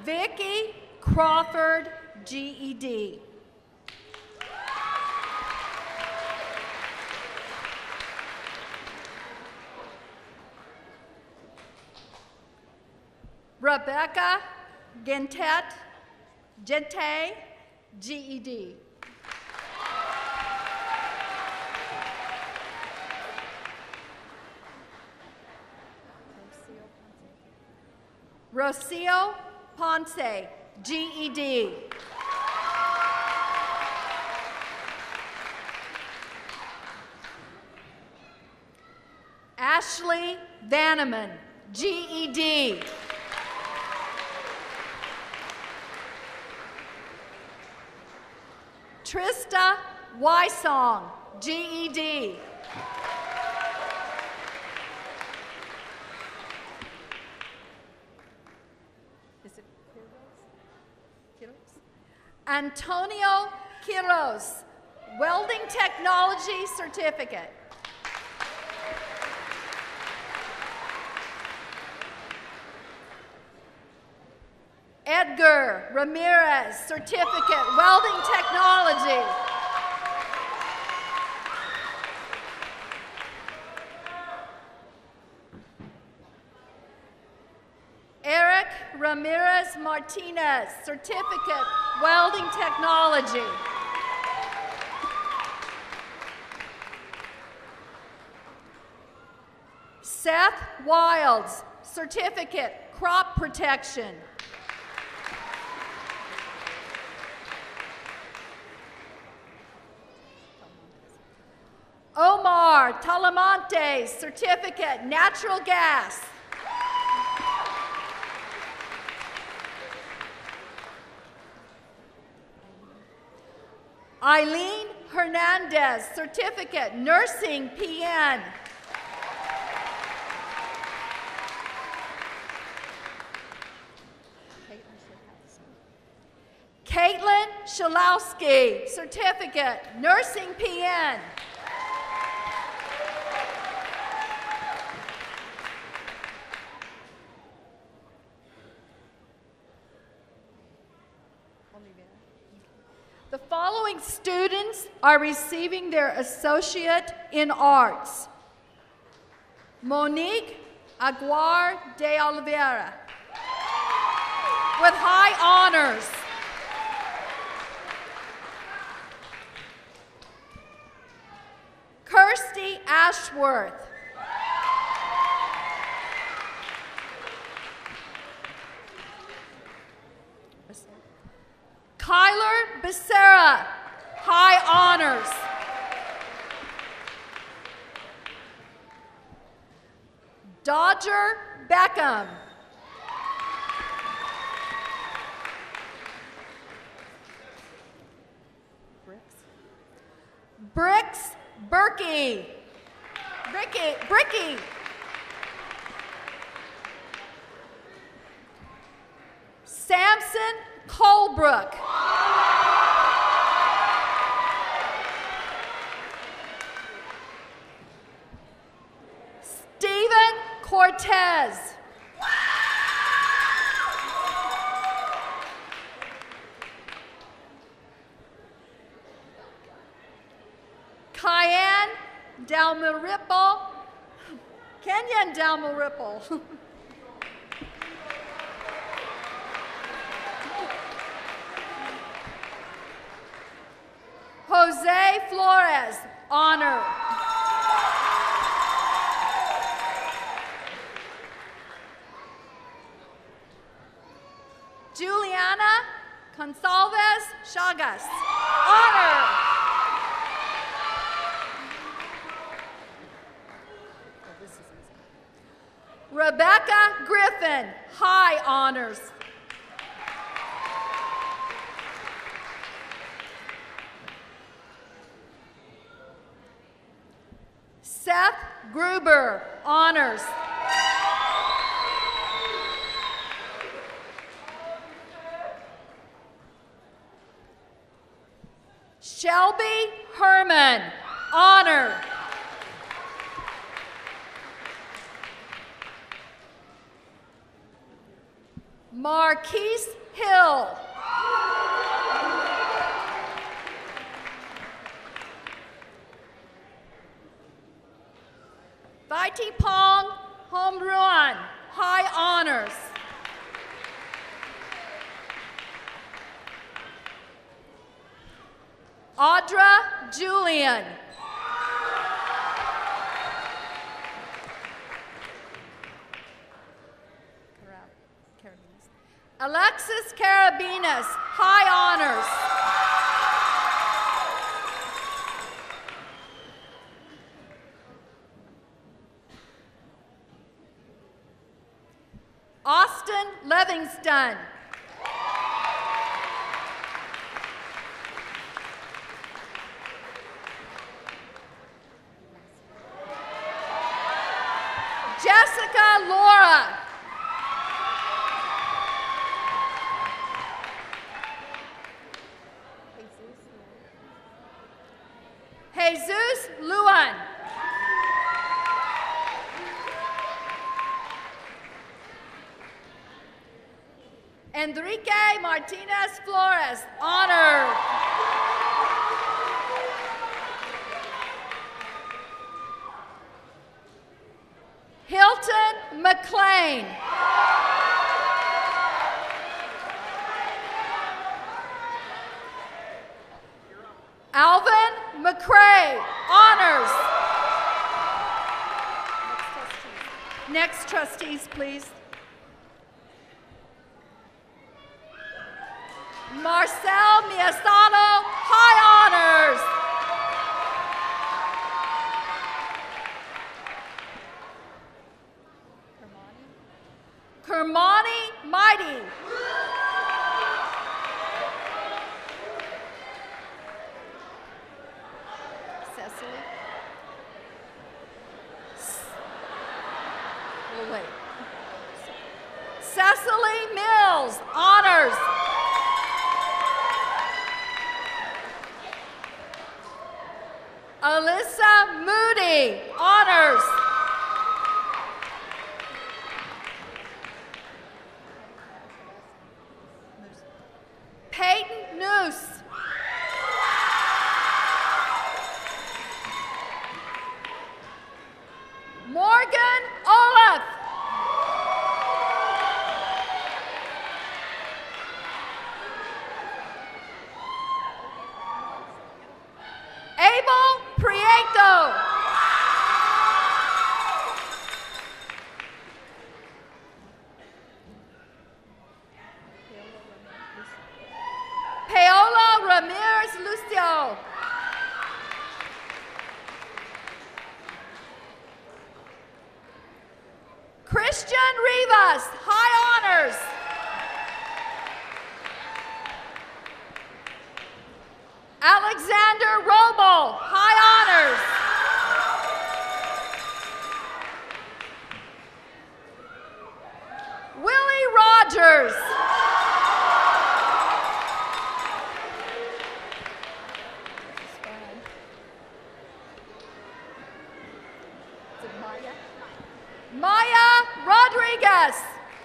Vicky Crawford, GED. Rebecca Gente, GED. Rocio Ponce, GED. Ashley Vanneman, GED. Trista Wysong, GED. Antonio Quiros, Welding Technology Certificate. Edgar Ramirez, Certificate, Welding Technology. Eric Ramirez Martinez, Certificate, Welding Technology. Seth Wilds, Certificate, Crop Protection. Omar Talamonte, Certificate, Natural Gas. Eileen Hernandez, Certificate, Nursing, PN. Caitlin Shalowski, Certificate, Nursing, PN. The following students are receiving their Associate in Arts. Monique Aguar de Oliveira, with high honors. Kirsty Ashworth. Kyler Becerra, high honors. Dodger Beckham. Bricks Berkey. Bricky. Samson Colebrook. Stephen Cortez. Cayenne Dalmaripple. Kenyon Dalmaripple. Jose Flores, honor. Juliana Gonsalves Chagas, honor. Rebecca Griffin, high honors. Seth Gruber, honors. Shelby Herman, honor. Marquise Hill. Vaitipong Homruan, high honors. Audra Julian. Alexis Carabinas, high honors. Austin Livingston. Jessica Laura. Jesus Luan. Enrique Martinez Flores, honored. Hilton McLean. Alvin McCrae, honors. Next trustees, please. Marcel Miasano, high honors. Kermani Mighty. Cecily. We'll wait. Cecily Mills, honors. Alyssa Moody, honors. Peyton Noose. Morgan Olaf. Abel Prieto. Paola Ramirez Lucio. Christian Rivas, high honors. Alexander Robo, high honors. Willie Rogers. Maya Rodriguez.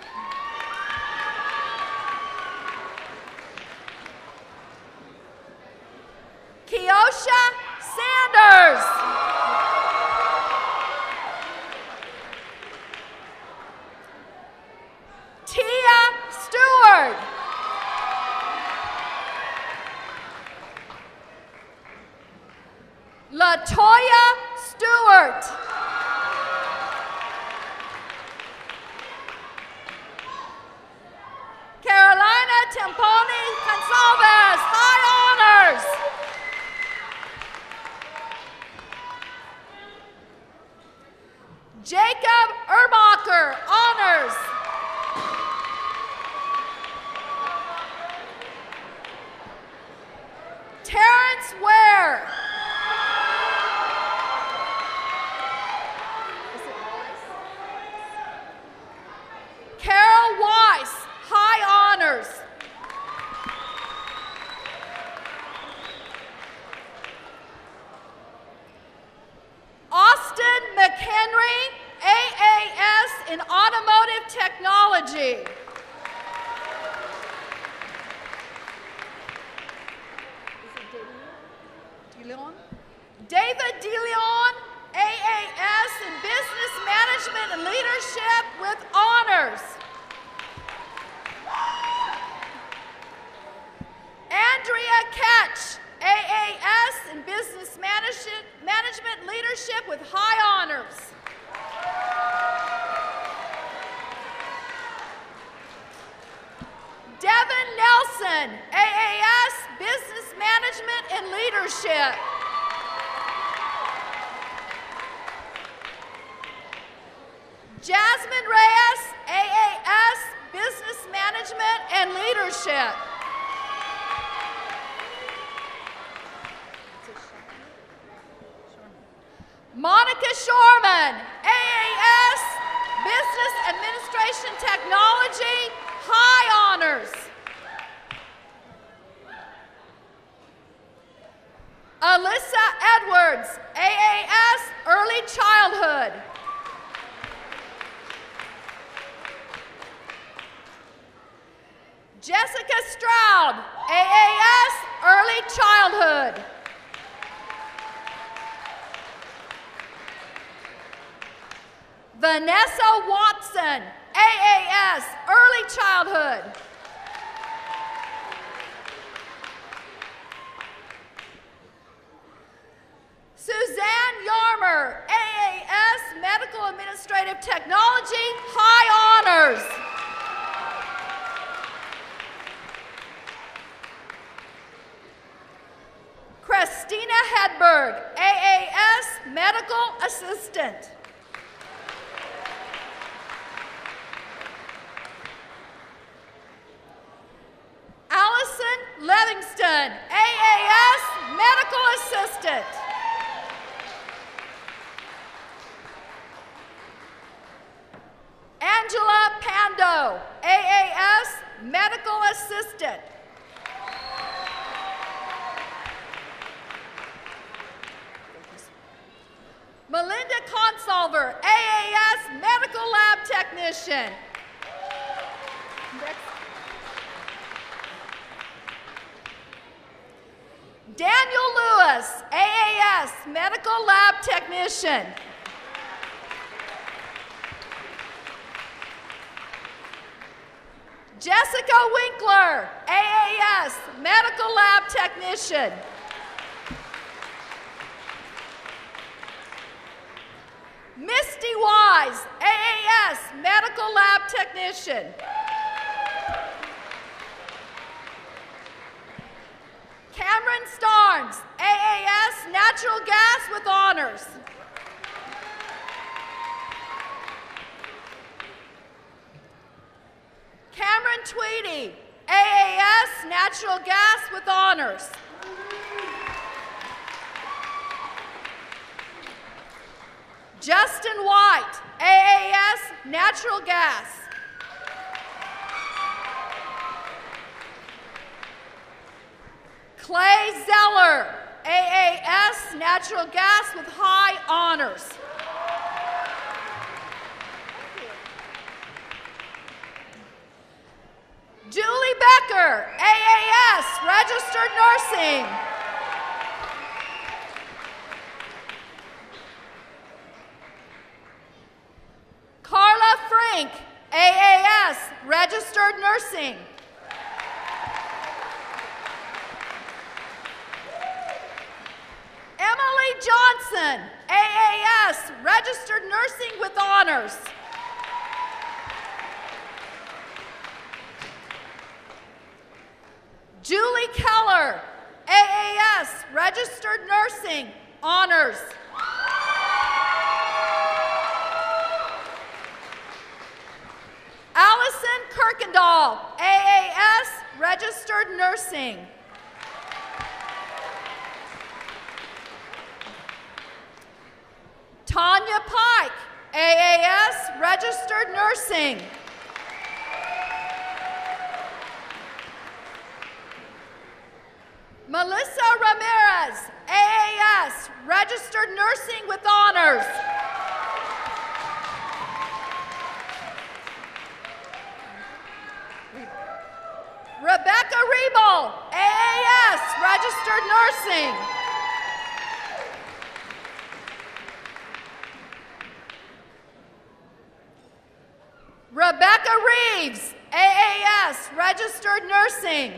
Keosha Sanders. Tia Stewart. LaToya Stewart. Carolina Temponi Consalves, high honors. Jacob Erbacher, honors. Terrence Ware. Carol Weiss, high honors. Austin McHenry, AAS in Automotive Technology. David DeLeon, AAS in Business Management and Leadership with honors. Andrea Ketch, AAS in Business Management Leadership with high honors. Devin Nelson, AAS Business Management and Leadership. Jasmine Reyes, AAS Business Management and Leadership. Monica Shorman, AAS Business Administration Technology, high honors. Alyssa Edwards, AAS Early Childhood. Jessica Stroud, AAS Early Childhood. Vanessa Watson, AAS Early Childhood. Suzanne Yarmer, AAS Medical Administrative Technology, high honors. Christina Hedberg, AAS Medical Assistant. Allison Livingston, AAS Medical Assistant. Angela Pando, AAS Medical Assistant. Melinda Consolver, AAS Medical Lab Technician. Daniel Lewis, AAS Medical Lab Technician. Jessica Winkler, AAS Medical Lab Technician. Misty Wise, AAS Medical Lab Technician. Cameron Starnes, AAS Natural Gas with honors. Cameron Tweedy, AAS Natural Gas with honors. Justin White, AAS Natural Gas. Clay Zeller, AAS Natural Gas with high honors. Julie Becker, AAS Registered Nursing. Carla Frank, AAS Registered Nursing. Emily Johnson, AAS Registered Nursing with honors. Julie Keller, AAS Registered Nursing, honors. Allison Kirkendall, AAS Registered Nursing. Tanya Pike, AAS Registered Nursing. Melissa Ramirez, AAS Registered Nursing with honors. Rebecca Rebel, AAS Registered Nursing. Reeves, AAS, Registered Nursing.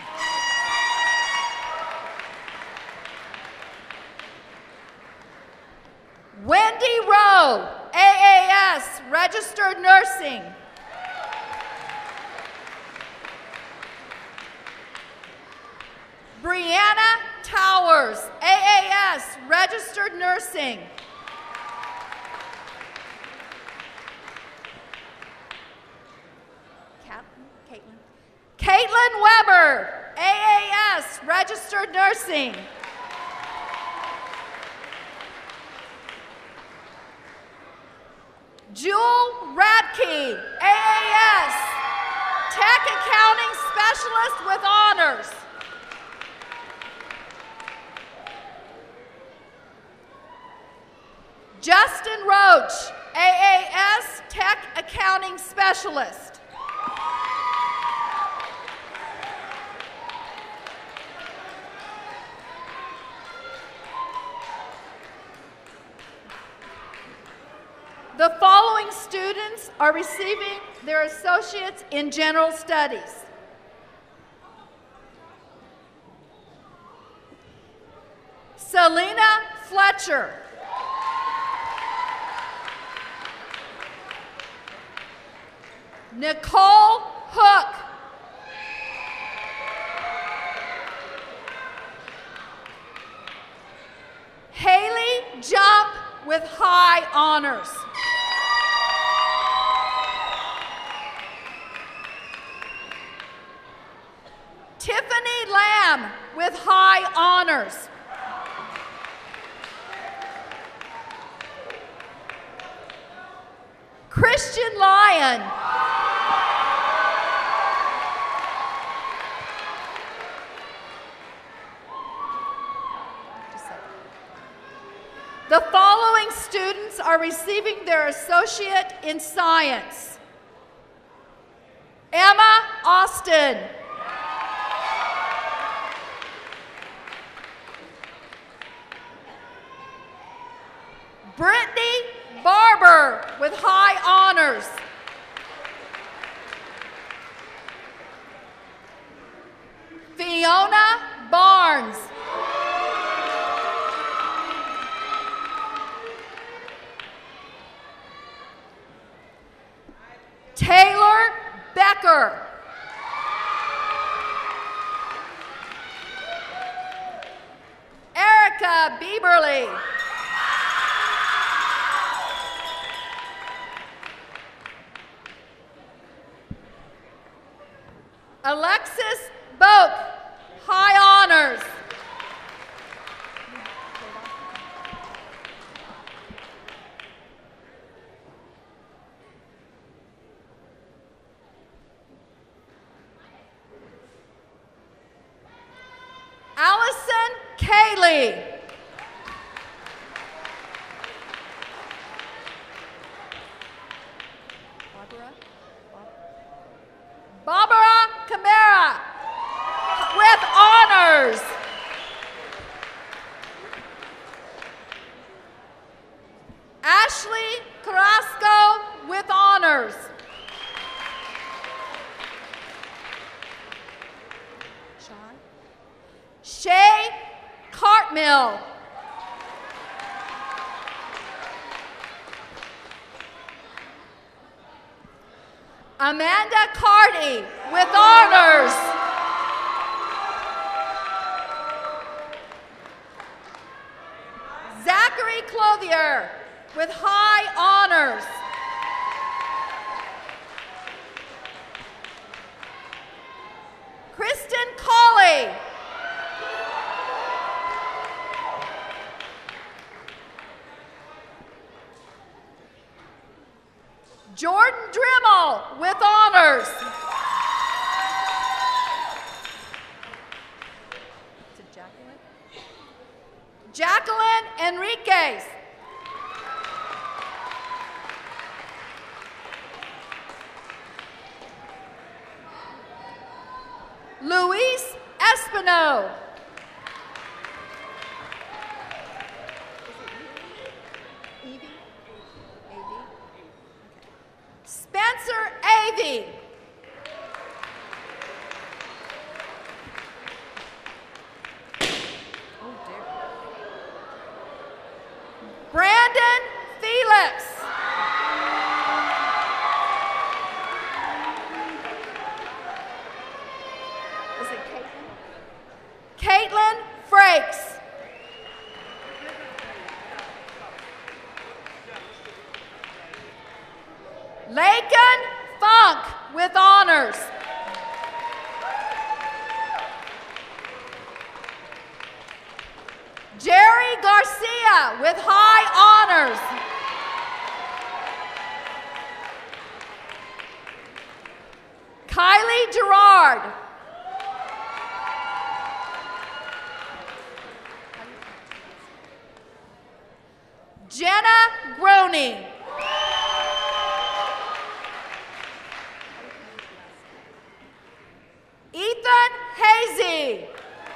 Wendy Rowe, AAS, Registered Nursing. Brianna Towers, AAS, Registered Nursing. Caitlin Weber, AAS, Registered Nursing. Jewel Radke, AAS, Tech Accounting Specialist with Honors. Justin Roach, AAS, Tech Accounting Specialist. The following students are receiving their Associates in General Studies. Selena Fletcher. Nicole Hook. Haley Jump with high honors. Tiffany Lamb with high honors. Christian Lyon. The following students are receiving their Associate in Science. Emma Austin. Brittany Barber with high honors. Fiona Barnes. Taylor Becker. Erica Bieberly. Alexis Boak, high honors. Allison Cayley. Barbara Camara with honors. Ashley Carrasco with honors. Shay Cartmill. Amanda Carty with honors. Zachary Clothier with high honors. Kristen Colley. Jordan Drimmel with honors. Jacqueline Enriquez. Luis Espino. Spencer Avey. Is it Caitlin? Caitlin Frakes. Lakin Funk with honors. Jerry Garcia with high honors. Kylie Gerard. Jenna Groening. Ethan Hazy.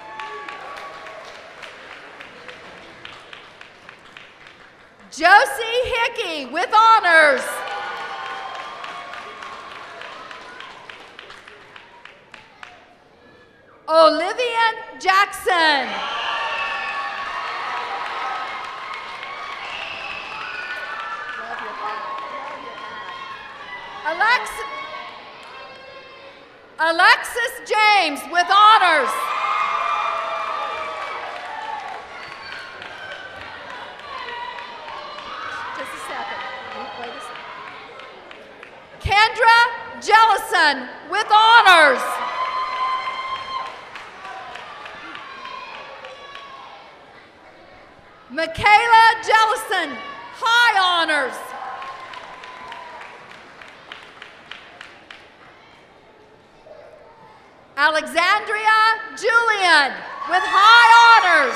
Josie Hickey with honors. Olivia Jackson. Alexis James with honors. Just a second. Wait a second. Kendra Jellison with honors. Michaela Jellison, high honors. Alexandria Julian with high honors.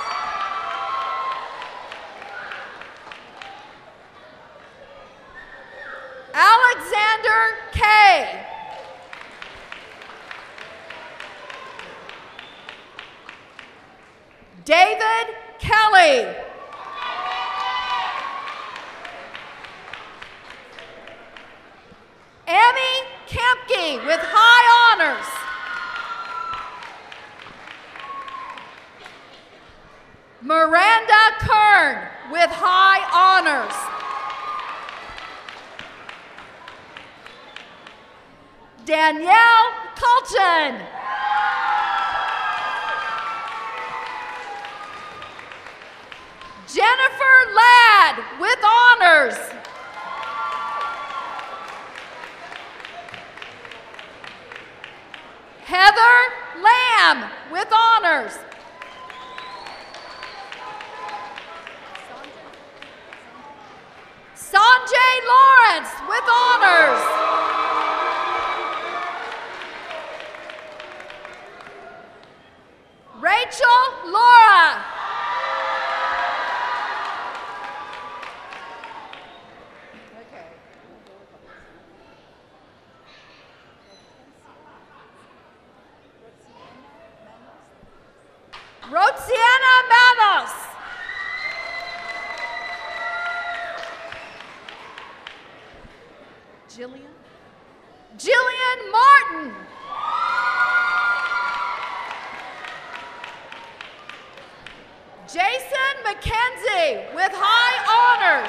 Alexander Kay. David Kelly. Amy Kempke with high honors. Miranda Kern with high honors. Danielle Colton. Jennifer Ladd with honors. Heather Lamb with honors. Sanjay Lawrence with honors. Rachel Laura. Rotsiana Manos. Jillian Martin. Jason McKenzie with high honors.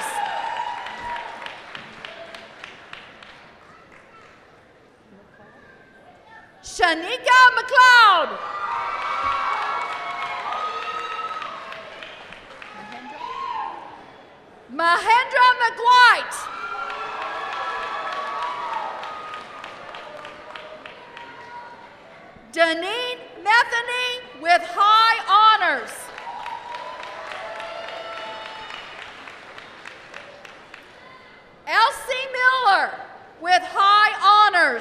Shanika McLeod. Mahendra McWhite. Deneen Metheny with high honors. Elsie Miller with high honors.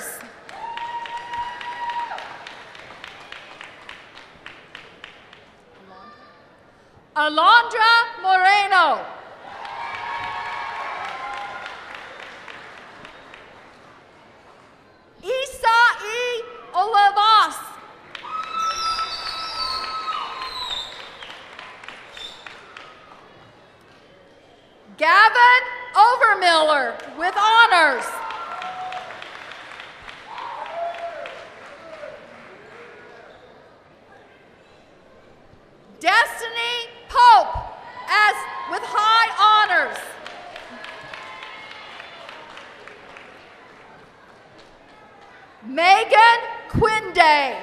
Alondra Moreno. Isa E. Olivas. Gavin Overmiller with honors. Destiny Pope with high honors. Day.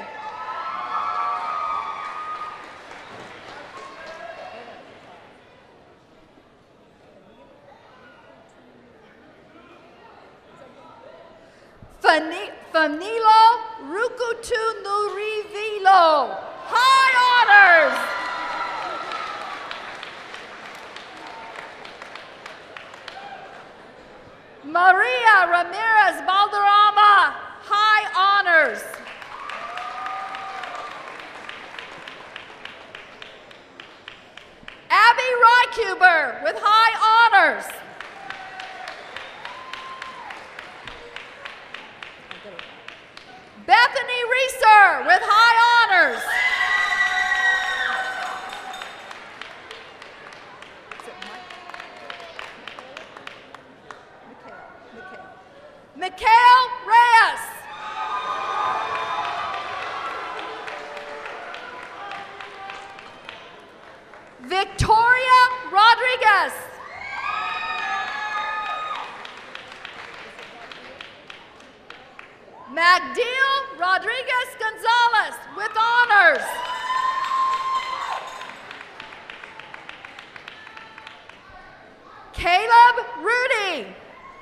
Fanilo Rukutu Nurivilo, high honors. Maria Ramirez Valderrama, high honors. Abby Rykuber with high honors. Bethany Reeser with high honors. Mikhail Reyes. Victoria Rodriguez. Magdil Rodriguez Gonzalez with honors. Caleb Rudy.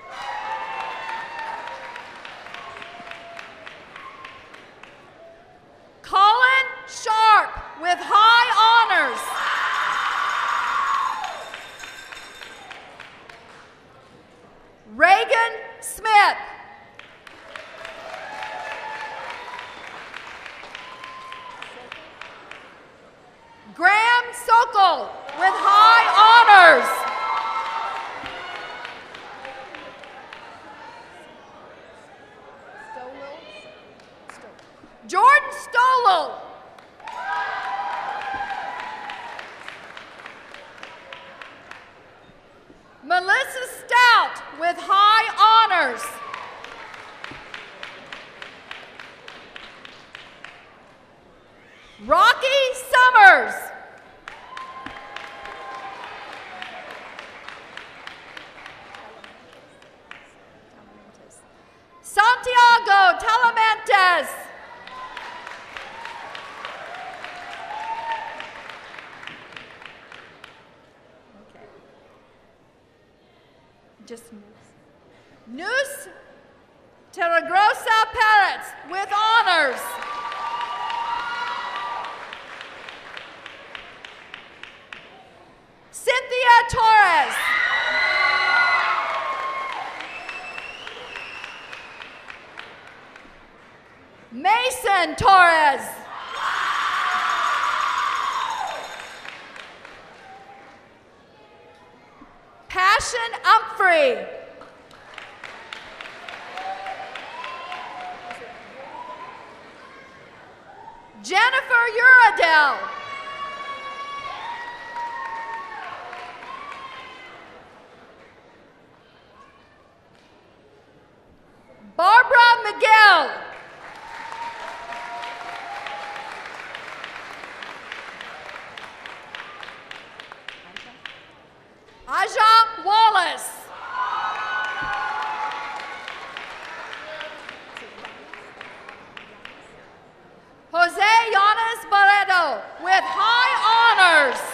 Colin Sharp with high honors. Reagan Smith. Graham Sokol with high honors. Jordan Stolel. Melissa Stout with high honors. Rocky Summers. Santiago Talamentes. Okay. Just Nus Terragrosa Parrots with honors. Cynthia Torres. Mason Torres. Passion Humphrey. Jennifer Uradell. Barbara Miguel. Aja Wallace. Jose Yanes Barreto with high honors.